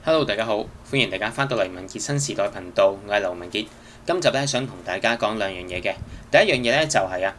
Hello，大家好，歡迎大家翻到嚟文傑新時代頻道，我係劉文傑。今集咧想同大家講兩樣嘢嘅。第一樣嘢咧就係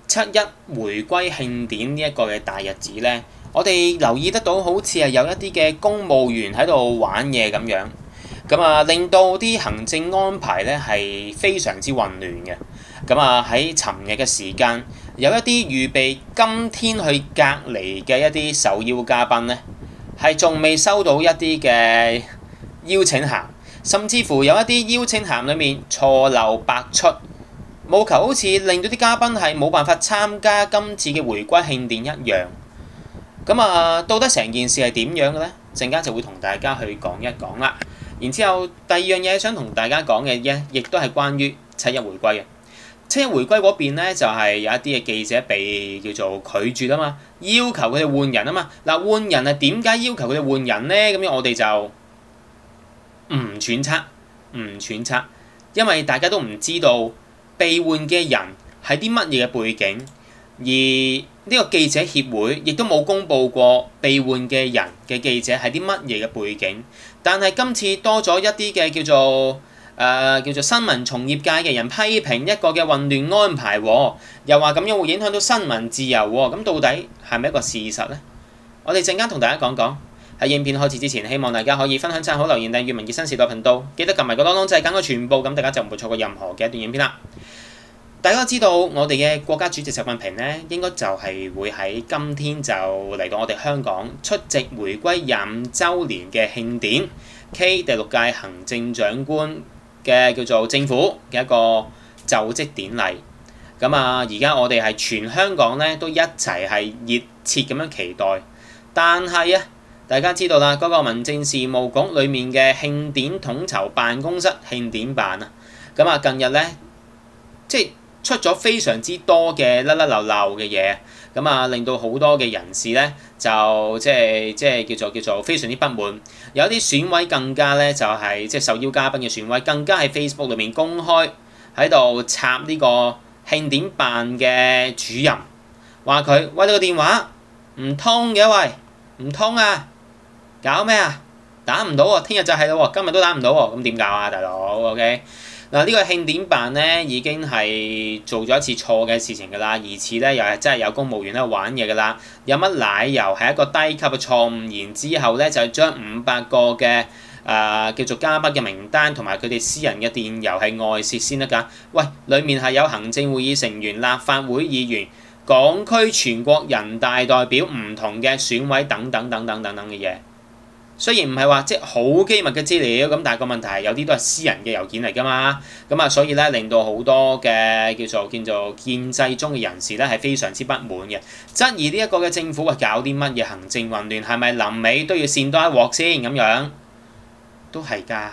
7·1回歸慶典呢一個嘅大日子咧，我哋留意得到好似係有一啲嘅公務員喺度玩嘢咁樣，令到啲行政安排咧係非常之混亂嘅。喺尋日嘅時間，有一啲預備今天去隔離嘅一啲受邀嘉賓咧，係仲未收到一啲嘅邀請函，甚至乎有一啲邀請函裡面錯漏百出，務求好似令到啲嘉賓係冇辦法參加今次嘅回歸慶典一樣。到底成件事係點樣嘅呢？陣間就會同大家去講一講啦。然之後第二樣嘢想同大家講嘅嘢，亦都係關於7·1回歸嘅。7·1回歸嗰邊咧，就係有一啲嘅記者被叫做拒絕啊嘛，要求佢哋換人啊嘛。換人係點解要求佢哋換人咧？咁樣我哋就唔揣測，因為大家都唔知道被換嘅人係啲乜嘢嘅背景，而呢個記者協會亦都冇公佈過被換嘅人嘅記者係啲乜嘢嘅背景。但係今次多咗一啲嘅叫做新聞從業界嘅人批評一個嘅混亂安排喎，又話咁樣會影響到新聞自由喎。咁到底係咪一個事實呢？我哋陣間同大家講講。喺影片開始之前，希望大家可以分享、讚好、留言、訂閱文傑新時代頻道，記得撳埋個當當掣，揀個全部，咁大家就唔會錯過任何嘅一段影片啦。大家都知道我哋嘅國家主席習近平呢，應該就係會喺今天就嚟到我哋香港出席回歸25週年嘅慶典 K 第6屆行政長官嘅叫做政府嘅一個就職典禮。而家我哋係全香港咧都一齊係熱切咁樣期待，但係大家知道啦，嗰個民政事務局裡面嘅慶典統籌辦公室慶典辦近日咧出咗非常之多嘅甩甩漏漏嘅嘢，令到好多嘅人士咧就叫做非常之不滿。有啲選委更加咧就係受邀嘉賓嘅選委，更加喺 Facebook 裏面公開喺度插呢個慶典辦嘅主任，話佢喂，你個電話唔通嘅，喂，唔通啊，搞咩啊？打唔到喎，聽日就係咯喎，今日都打唔到喎，咁點搞啊，大佬 ？OK。呢個慶典辦咧已經係做咗一次錯嘅事情㗎啦，疑似咧又係真係有公務員喺度玩嘢㗎啦。有乜奶油係一個低級嘅錯誤，然之後咧就將500個嘅叫做嘉賓嘅名單同埋佢哋私人嘅電郵係外泄先得㗎。喂，裡面係有行政會議成員、立法會議員、港區全國人大代表、唔同嘅選委等等嘅嘢。雖然唔係話好機密嘅資料，咁但係個問題係有啲都係私人嘅郵件嚟㗎嘛，所以咧令到好多嘅叫做建制中嘅人士咧係非常之不滿嘅，質疑呢一個嘅政府搞啲乜嘢行政混亂，係咪臨尾都要扇多一鑊先咁樣？都係㗎，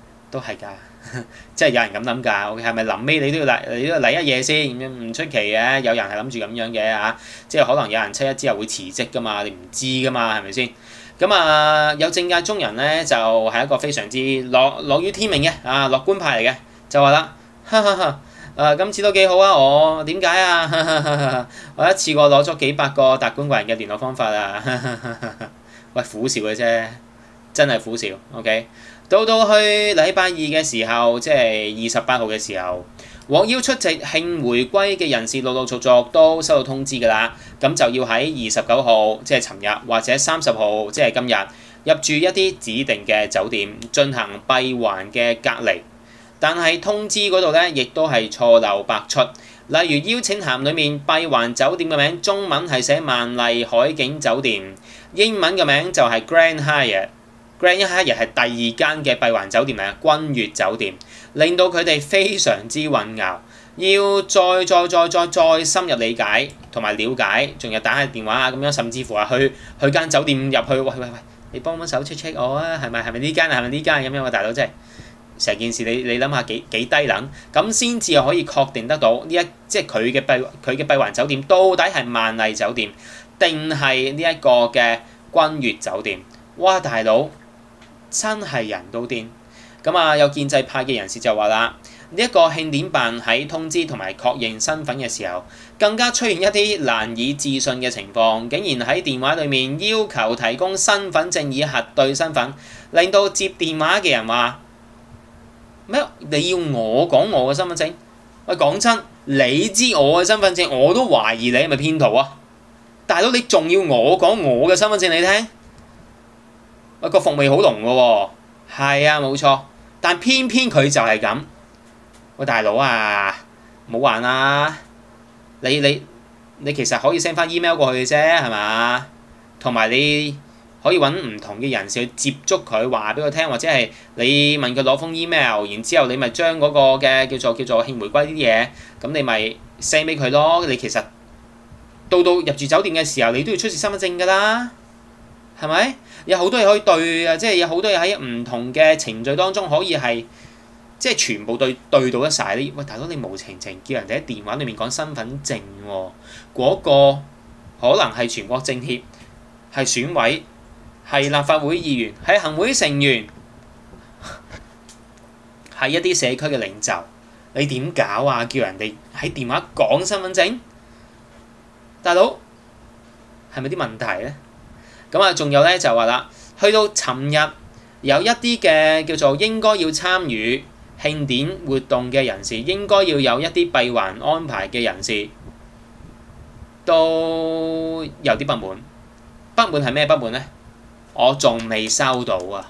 即係有人咁諗㗎。OK，係咪臨尾你都要嚟一嘢先咁樣？唔出奇嘅，有人係諗住咁樣嘅嚇，可能有人7·1之後會辭職㗎嘛，你唔知㗎嘛，係咪先？有政界中人咧就係一個非常之樂於天命嘅樂觀派嚟嘅，就話啦，今次都幾好啊！我點解啊？我一次過攞咗幾百個達官貴人嘅聯絡方法啊！喂，苦笑嘅啫，真係苦笑。OK， 到去禮拜二嘅時候，即係28號嘅時候，獲邀出席慶回歸嘅人士陸續都收到通知㗎啦，咁就要喺29號，即係尋日或者30號，即係今日入住一啲指定嘅酒店進行閉環嘅隔離。但係通知嗰度咧，亦都係錯漏百出。例如邀請函裡面閉環酒店嘅名，中文係寫萬麗海景酒店，英文嘅名就係 Grand Hyatt。Grand Hyatt 係第2間嘅閉環酒店嚟，君悅酒店，令到佢哋非常之混淆，要再深入理解同埋了解，仲有打下電話咁樣，甚至乎係去間酒店入去，喂，你幫手 check 我啊，係咪呢間啊？係咪呢間咁樣啊？大佬，真係成件事你諗下幾低能，咁先至可以確定得到佢嘅閉環酒店到底係萬麗酒店定係呢一個嘅君悅酒店？哇，大佬！真係人都癲。有建制派嘅人士就話啦，呢一個慶典辦喺通知同埋確認身份嘅時候，更加出現一啲難以置信嘅情況，竟然喺電話裡面要求提供身份證以核對身份。 令到接電話嘅人話咩？你要我講我嘅身份證？喂，講真，你知我嘅身份證，我都懷疑你係咪騙徒啊！大佬，你仲要我講我嘅身份證你聽？喂，個伏味好濃嘅喎，係啊，冇錯，但偏偏佢就係咁。喂，大佬啊，冇玩啊！你其實可以 send 翻 email 過去嘅啫，係嘛？同埋你可以揾唔同嘅人士去接觸佢，話俾佢聽，或者係你問佢攞封 email， 然之後你咪將嗰個嘅叫做慶回歸呢啲嘢，咁你咪 send 俾佢咯。你其實到入住酒店嘅時候，你都要出示身份證㗎啦，係咪？有好多嘢可以對啊，即係有好多嘢喺唔同嘅程序當中可以係即係全部對到得晒。喂，大佬，你無情情叫人哋喺電話裏面講身份證喎，嗰個可能係全國政協，係選委，係立法會議員，係行會成員，係一啲社區嘅領袖，你點搞啊？叫人哋喺電話講身份證，大佬係咪啲問題咧？咁啊，仲有咧就話啦，去到尋日有一啲嘅叫做應該要參與慶典活動嘅人士，應該要有一啲閉環安排嘅人士，都有啲不滿。不滿係咩不滿咧？我仲未收到啊！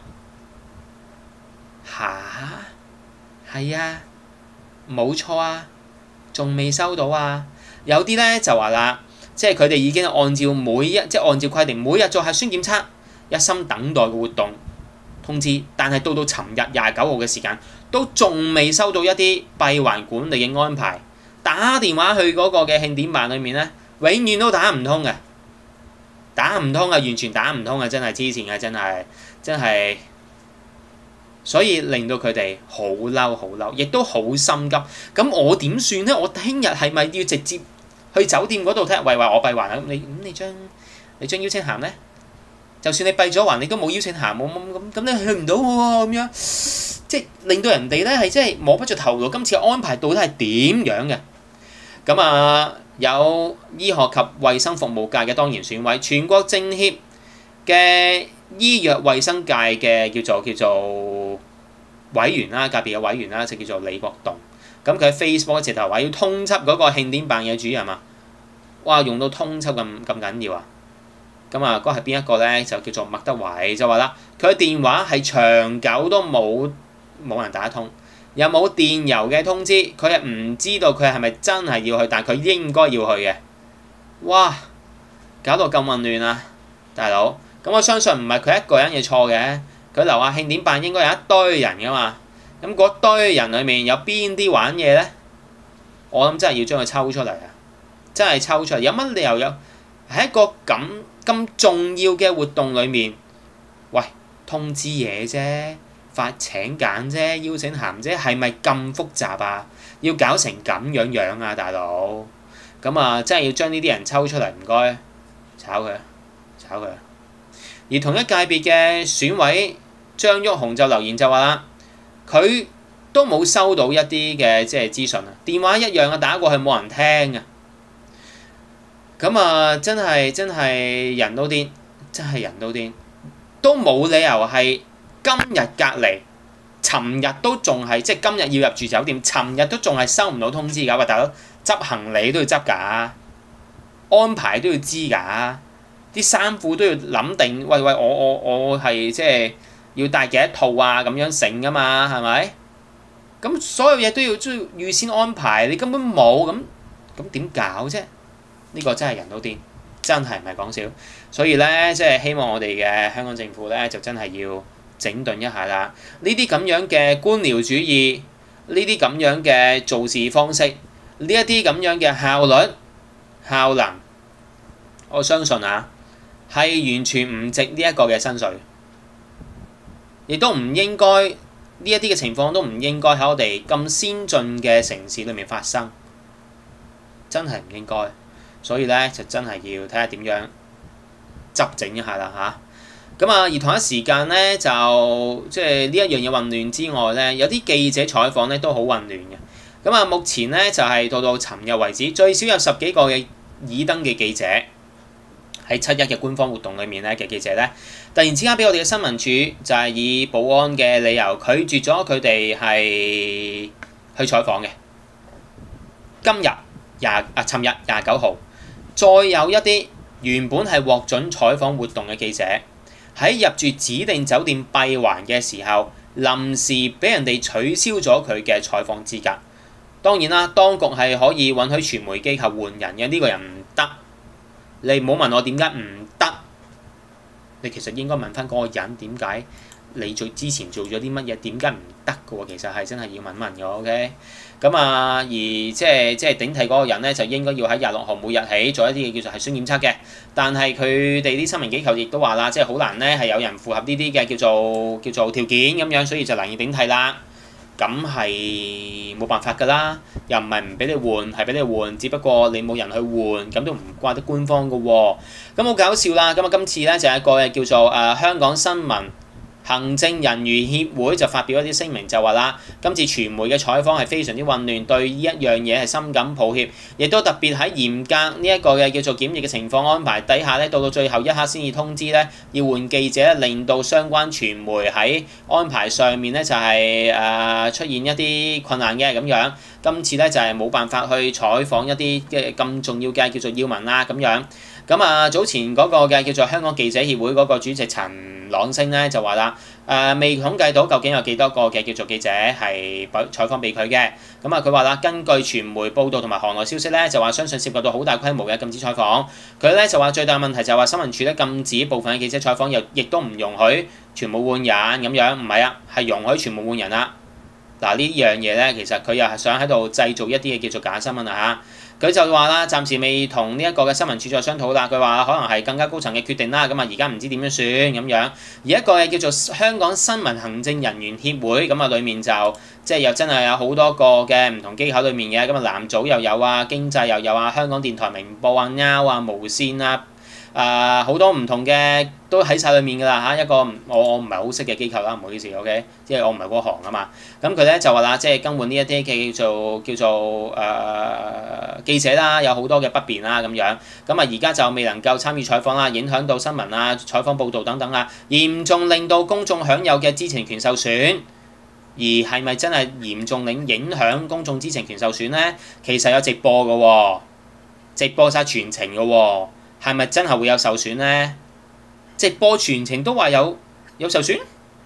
吓？係啊，冇錯啊，仲未收到啊！有啲咧就話啦，即係佢哋已經按照按照規定，每日做核酸檢測，一心等待嘅活動通知，但係到尋日29號嘅時間，都仲未收到一啲閉環管理嘅安排。打電話去嗰個嘅慶典辦裏面咧，永遠都打唔通嘅。打唔通啊！完全打唔通啊！真係黐線啊！真係，所以令到佢哋好嬲，亦都好心急。咁我點算咧？我聽日係咪要直接去酒店嗰度睇下？喂，我閉環啊！你張邀請函咧？就算你閉咗環，你都冇邀請函，咁你去唔到喎咁樣，即係令到人哋咧係真係摸不着頭腦。今次嘅安排到底係點樣嘅？咁啊〜有醫學及衛生服務界嘅當然選委，全國政協嘅醫藥衛生界嘅叫做委員啦，界別嘅委員啦，就叫做李國棟。咁佢喺 Facebook 直頭話要通緝嗰個慶典辦嘅主任啊！哇，用到通緝咁緊要啊！咁啊，嗰個係邊一個咧？就叫做麥德偉，就話啦，佢嘅電話係長久都冇人打得通。有冇電郵嘅通知？佢係唔知道佢係咪真係要去，但係佢應該要去嘅。哇！搞到咁混亂啊，大佬！咁我相信唔係佢一個人嘅錯嘅。佢留下慶典辦應該有一堆人噶嘛。咁嗰堆人裡面有邊啲玩嘢咧？我諗真係要將佢抽出嚟啊！真係抽出嚟，有乜理由有喺一個咁重要嘅活動裡面，喂，通知嘢啫？發請柬啫，邀請函啫，係咪咁複雜啊？要搞成咁樣啊，大佬！咁啊，真係要將呢啲人抽出嚟，唔該，炒佢。而同一界別嘅選委張旭雄就留言就話啦，佢都冇收到一啲嘅即係資訊啊，電話一樣啊，打過去冇人聽啊。咁啊，真係人都癲，都冇理由係。今日隔離，尋日都仲係即係今日要入住酒店，尋日都仲係收唔到通知㗎。喂，大佬，執行李都要執㗎，安排都要知㗎，啲衫褲都要諗定。喂，我係即係要帶幾多套啊？咁樣成㗎嘛，係咪？咁所有嘢都要預先安排，你根本冇咁點搞啫？呢個真係人都癲，真係唔係講笑。所以咧，即係希望我哋嘅香港政府咧，就真係要整頓一下啦！呢啲咁樣嘅官僚主義，呢啲咁樣嘅做事方式，呢一啲咁樣嘅效率、效能，我相信啊，係完全唔值呢一個嘅薪水，亦都唔應該呢一啲嘅情況都唔應該喺我哋咁先進嘅城市裏面發生，真係唔應該。所以咧，就真係要睇下點樣執整一下啦嚇。咁啊，而同一時間咧，就即係呢一樣嘢混亂之外咧，有啲記者採訪咧都好混亂嘅。咁啊，目前咧就係到尋日為止，最少有10幾個嘅已登嘅記者喺七一嘅官方活動裏面咧嘅記者咧，突然之間俾我哋嘅新聞處就係以保安嘅理由拒絕咗佢哋係去採訪嘅。尋日29號，再有一啲原本係獲准採訪活動嘅記者喺入住指定酒店閉環嘅時候，臨時俾人哋取消咗佢嘅採訪資格。當然啦，當局係可以允許傳媒機構換人嘅，呢個人唔得。你唔好問我點解唔得，你其實應該問翻嗰個人點解你之前做咗啲乜嘢，點解唔得嘅喎？其實係真係要問問嘅 ，OK？ 咁啊，而即係頂替嗰個人咧，就應該要喺26號每日起做一啲嘅叫做核酸檢測嘅。但係佢哋啲新聞機構亦都話啦，即係好難咧係有人符合呢啲嘅叫做條件咁樣，所以就難以頂替啦。咁係冇辦法㗎啦，又唔係唔俾你換，係俾你換，只不過你冇人去換，咁都唔怪得官方㗎喎。咁好搞笑啦！咁啊，今次咧就係一個叫做香港新聞行政人員協會就發表一啲聲明，就話啦，今次傳媒嘅採訪係非常之混亂，對呢一樣嘢係深感抱歉，亦都特別喺嚴格呢一個嘅叫做檢疫嘅情況安排底下咧，到最後一刻先至通知咧要換記者，令到相關傳媒喺安排上面咧就係出現一啲困難嘅咁樣。今次咧就係冇辦法去採訪一啲嘅咁重要嘅叫做要聞啦咁樣。咁啊，早前嗰個嘅叫做香港記者協會嗰個主席陳朗昇咧就話啦，未統計到究竟有幾多個嘅叫做記者係採訪俾佢嘅。咁啊，佢話啦，根據傳媒報道同埋行內消息咧，就話相信涉及到好大規模嘅禁止採訪。佢咧就話最大問題就係話新聞處咧禁止部分嘅記者採訪，亦都唔容許傳媒換人咁樣。唔係啊，係容許傳媒換人啦。嗱，呢樣嘢咧，其實佢又係想喺度製造一啲嘅叫做假新聞啊嚇。佢就話啦，暫時未同呢一個嘅新聞處再商討啦。佢話可能係更加高層嘅決定啦。咁啊，而家唔知點樣算咁樣。而一個叫做香港新聞行政人員協會咁啊，裡面就即係又真係有好多個嘅唔同機構裡面嘅。咁啊，藍組又有啊，經濟又有啊，香港電台、明報啊、Now 啊、無線啊，好多唔同嘅都喺晒裡面㗎啦嚇。一個我唔係好識嘅機構啦，唔好意思 ，OK， 即係我唔係嗰行啊嘛。咁佢咧就話啦，即係更換呢一啲嘅叫做記者啦，有好多嘅不便啦咁樣。咁啊，而家就未能夠參與採訪啦，影響到新聞啊、採訪報導等等啊，嚴重令到公眾享有嘅知情權受損。而係咪真係嚴重影響公眾知情權受損咧？其實有直播㗎喎，直播晒全程㗎喎。係咪真係會有受損咧？直播全程都話有受損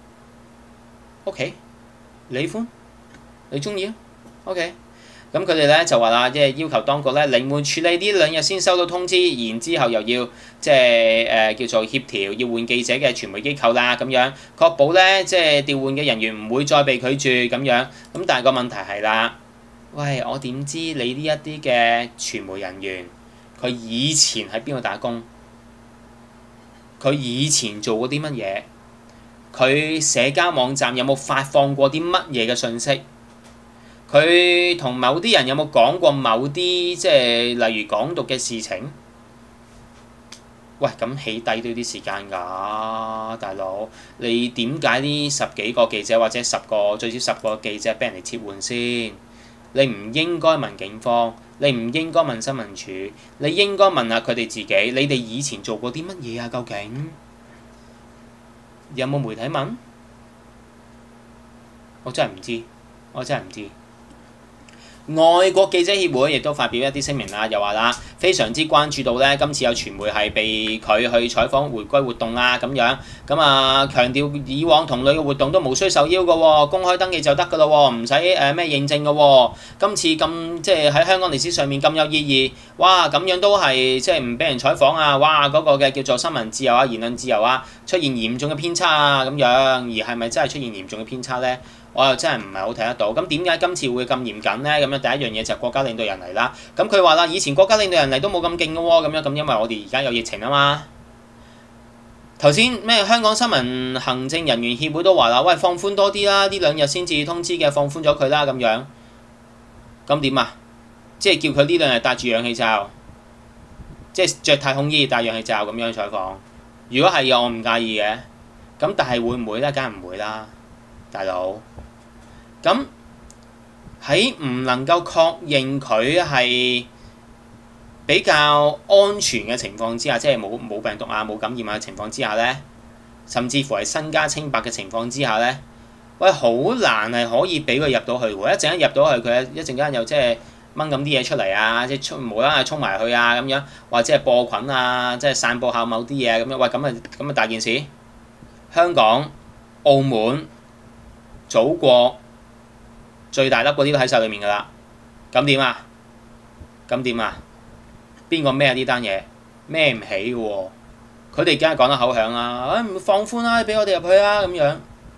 ？OK， 你歡，你中意啊 ？OK， 咁佢哋咧就話啦，即係要求當局咧靈活處理呢兩日先收到通知，然之後又要即係叫做協調要換記者嘅傳媒機構啦，咁樣確保咧即係調換嘅人員唔會再被拒絕咁樣。咁但係個問題係啦，喂，我點知你呢一啲嘅傳媒人員？佢以前喺邊度打工？佢以前做過啲乜嘢？佢社交網站有冇發放過啲乜嘢嘅信息？佢同某啲人有冇講過某啲即係例如港獨嘅事情？喂，咁起底都要啲時間㗎，大佬。你點解呢10幾個記者或者最少10個記者俾人哋撤換先？你唔應該問警方。你唔應該問新聞處，你應該問下佢哋自己，你哋以前做過啲乜嘢啊？究竟有冇媒體問？我真係唔知。外國記者協會亦都發表一啲聲明啦，又話啦，非常之關注到咧，今次有傳媒係被拒去採訪回歸活動啊咁樣，咁啊強調以往同類嘅活動都無需受邀嘅喎，公開登記就得㗎啦喎，唔使咩認證嘅喎。今次咁即係喺香港歷史上面咁有意義，哇咁樣都係即係唔俾人採訪啊，哇嗰個嘅叫做新聞自由啊、言論自由啊出現嚴重嘅偏差啊咁樣，而係咪真係出現嚴重嘅偏差咧？我又真係唔係好睇得到，咁點解今次會咁嚴謹咧？咁樣第一樣嘢就係國家領導人嚟啦。咁佢話啦，以前國家領導人嚟都冇咁勁嘅喎，咁樣咁因為我哋而家有疫情啊嘛。頭先咩香港新聞行政人員協會都話啦，喂放寬多啲啦，呢2日先至通知嘅，放寬咗佢啦咁樣。咁點啊？即係叫佢呢2日戴住氧氣罩，即係着太空衣戴氧氣罩咁樣採訪。如果係嘅，我唔介意嘅。咁但係會唔會咧？梗係唔會啦，大佬。咁喺唔能夠確認佢係比較安全嘅情況之下，即係冇病毒啊、冇感染啊嘅情況之下咧，甚至乎係身家清白嘅情況之下咧，喂，好難係可以俾佢入到去喎！一陣間入到去，佢一陣間又即係掹咁啲嘢出嚟啊，即係無啦啦衝埋去啊咁樣，或者係播菌啊，即係散播下某啲嘢咁樣，喂，咁啊大件事！香港、澳門、祖國最大粒嗰啲都喺晒裏面㗎啦，咁點啊？咁點啊？邊個孭呢單嘢？孭唔起嘅喎，佢哋梗係講得口響啦，放寬啦，俾我哋入去啊咁樣。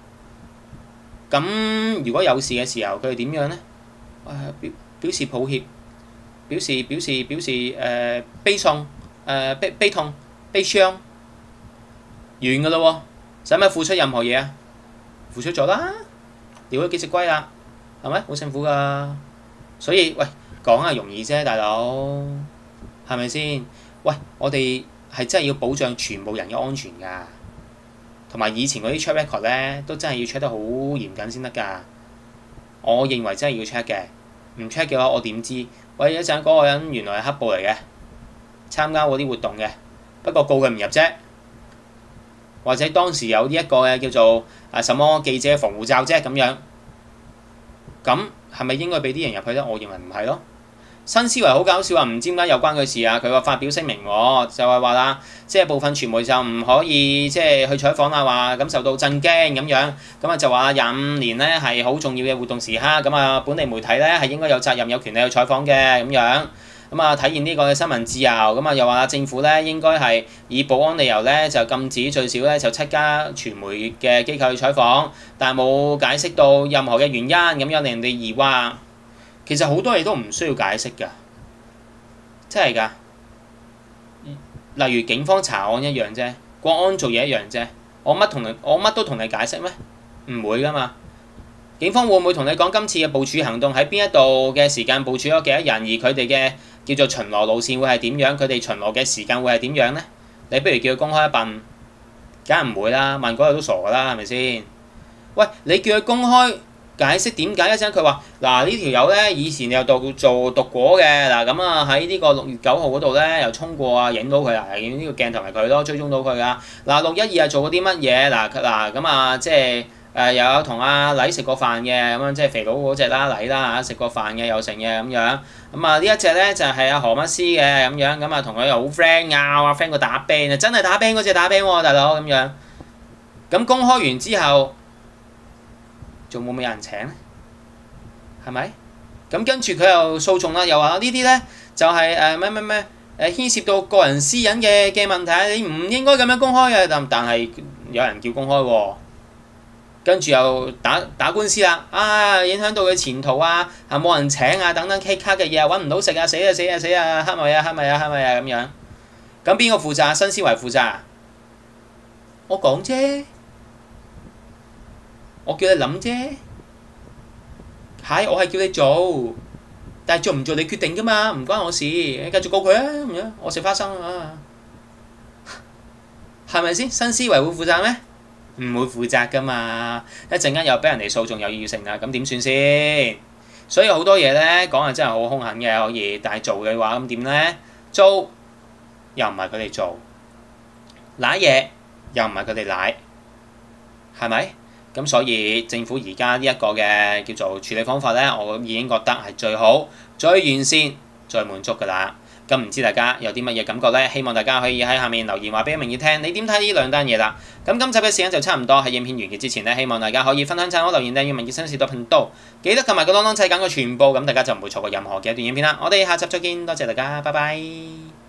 咁如果有事嘅時候，佢哋點樣呢？表示抱歉，表示悲痛，悲痛、悲傷，完㗎啦喎，使唔使付出任何嘢啊？付出咗啦，掉咗幾隻龜啦，係咪？好辛苦㗎，所以喂講係容易啫，大佬。係咪先？喂，我哋係真係要保障全部人嘅安全㗎，同埋以前嗰啲 check record 咧，都真係要 check 得好嚴謹先得㗎。我認為真係要 check 嘅，唔 check 嘅話，我點知？喂，一陣嗰個人原來係黑暴嚟嘅，參加嗰啲活動嘅，不過告佢唔入啫。或者當時有呢一個嘅叫做什麼記者防護罩啫咁樣，咁係咪應該俾啲人入去咧？我認為唔係咯。新思維好搞笑啊！唔知點解有關佢事啊？佢話發表聲明喎，就係話啦，即係部分傳媒就唔可以即係去採訪啦，話感受到震驚咁樣，咁啊就話25年咧係好重要嘅活動時刻，咁啊本地媒體咧係應該有責任有權利去採訪嘅咁樣，咁啊體現呢個嘅新聞自由，咁啊又話政府咧應該係以保安理由咧就禁止最少咧就7家傳媒嘅機構去採訪，但係冇解釋到任何嘅原因，咁樣令人哋疑惑。其實好多嘢都唔需要解釋㗎，真係㗎。例如警方查案一樣啫，國安做嘢一樣啫。我乜都同你解釋咩？唔會㗎嘛。警方會唔會同你講今次嘅部署行動喺邊一度嘅時間部署咗幾多人，而佢哋嘅叫做巡邏路線會係點樣？佢哋巡邏嘅時間會係點樣呢？你不如叫佢公開一份，梗係唔會啦。問嗰日都傻㗎啦，係咪先？喂，你叫佢公開解釋點解？一陣佢話嗱，呢條友咧以前又做毒果嘅，嗱咁啊喺呢個6月9號嗰度咧又衝過啊，影到佢啊，影呢個鏡頭係佢咯，追蹤到佢噶。嗱612係做過啲乜嘢？嗱咁啊即係又有同阿禮食過飯嘅，咁樣即係肥佬嗰隻啦，禮啦嚇，食過飯嘅又成嘅咁樣。咁啊呢一隻咧就係阿何乜斯嘅咁樣，咁啊同佢又好 friend 拗啊 friend 過打 band 啊，真係打 band 嗰隻打 band 喎，大佬咁樣。咁公開完之後，仲會唔會有人請咧？係咪？咁跟住佢又訴訟啦，又話呢啲咧就係牽涉到個人私隱嘅問題，你唔應該咁樣公開嘅。但係有人叫公開喎，跟住又打官司啦，影響到佢前途啊，冇人請啊，等等 K 卡嘅嘢揾唔到食啊，死啊黑咪啊咁樣。咁邊個負責？新思維負責？我講啫。我叫你諗啫，我係叫你做，但係做唔做你決定㗎嘛，唔關我事，你繼續告佢啊咁樣，我食花生啊，係咪先？新思維會負責咩？唔會負責㗎嘛，一陣間又俾人哋訴訟又要成啦，咁點算先？所以好多嘢咧講係真係好兇狠嘅可以，但係做嘅話咁點咧？做又唔係佢哋做，賴嘢又唔係佢哋賴，係咪？咁所以政府而家呢一個嘅叫做處理方法咧，我已經覺得係最好、最完善、最滿足㗎啦。咁唔知大家有啲乜嘢感覺咧？希望大家可以喺下面留言話俾明月聽，你點睇呢兩單嘢啦？咁今集嘅時間就差唔多，喺影片完結之前咧，希望大家可以分享、讚好、留言、訂閱文傑新時代頻道，記得撳埋個當當掣揀個全部，咁大家就唔會錯過任何嘅一段影片啦。我哋下集再見，多謝大家，拜拜。